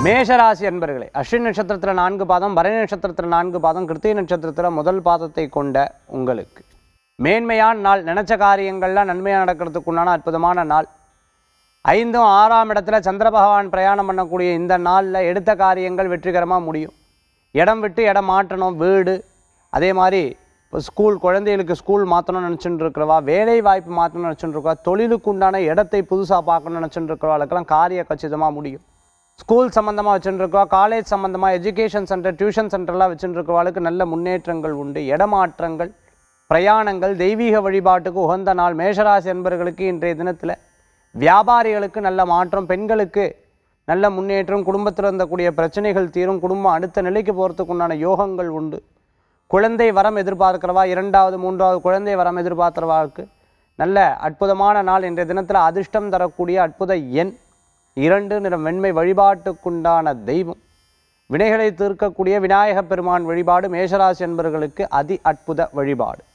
மேஷராசி அன்பர்களே, அஸ்வினி நட்சத்திரத்தில் 4 பாதம், பரணி நட்சத்திரத்தில் 4 பாதம், கிருத்திகை நட்சத்திரத்தில் முதல் பாதத்தை கொண்ட உங்களுக்கு மேன்மையான நாள். நினைச்ச காரியங்கள்லாம் நன்மையாக நடக்கிறதுக்கு உண்டான அற்புதமான நாள். 5ம் 6ஆம் இடத்துல சந்திர பகவான் பிரயாணம் பண்ணக்கூடிய இந்த நாளில் எடுத்த காரியங்கள் வெற்றிகரமாக முடியும். இடம் விட்டு இடம் மாற்றணும், வீடு, அதே மாதிரி இப்போ ஸ்கூல், குழந்தைகளுக்கு ஸ்கூல் மாற்றணும்னு நினச்சிட்டு இருக்கிறவா, வேலை வாய்ப்பு மாற்றணும்னு நினச்சிட்டு இருக்கா, தொழிலுக்கு உண்டான இடத்தை புதுசாக பார்க்கணும்னு நினச்சிட்டு இருக்கிறவாளுக்கெல்லாம் காரிய கச்சிதமாக முடியும். ஸ்கூல் சம்மந்தமாக வச்சுருக்கா, காலேஜ் சம்மந்தமாக, எஜுகேஷன் சென்டர், டியூஷன் சென்டர்லாம் வச்சுருக்கிறவாளுக்கு நல்ல முன்னேற்றங்கள் உண்டு. இடமாற்றங்கள், பிரயாணங்கள், தெய்வீக வழிபாட்டுக்கு உகந்த நாள். மேஷராசி என்பவர்களுக்கு இன்றைய தினத்தில் வியாபாரிகளுக்கு நல்ல மாற்றம், பெண்களுக்கு நல்ல முன்னேற்றம், குடும்பத்தில் இருந்தக்கூடிய பிரச்சனைகள் தீரும், குடும்பம் அடுத்த நிலைக்கு போகிறதுக்கு உண்டான யோகங்கள் உண்டு. குழந்தை வரம் எதிர்பார்க்கிறவா, 2வது 3வது குழந்தை வரம் எதிர்பார்க்கிறவாளுக்கு நல்ல அற்புதமான நாள். இன்றைய தினத்தில் அதிர்ஷ்டம் தரக்கூடிய அற்புத எண் 2, நிறம் வெண்மை. வழிபாட்டுக்குண்டான தெய்வம் வினைகளை தீர்க்கக்கூடிய விநாயகப் பெருமான் வழிபாடு மேஷராசி என்பவர்களுக்கு அதி அற்புத வழிபாடு.